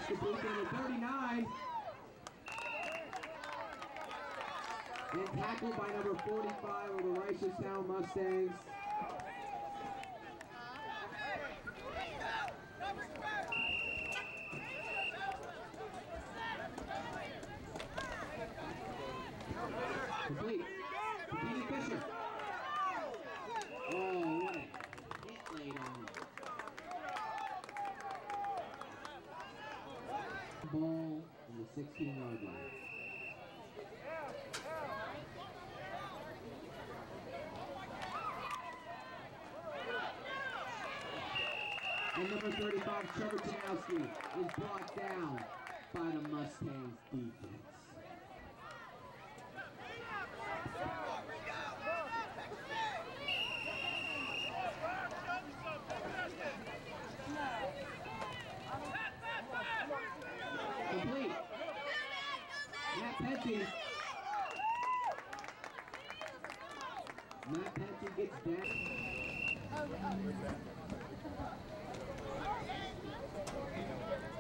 complete to 39. And tackled by number 45 of the Reisterstown Mustangs. Complete. Completing Fisher. Oh, what a hit laid on. Ball in the 16-yard line. And number 35, Trevor Janoskie, is brought down by the Mustangs defense. Complete. Matt Penty. Matt Penty gets down.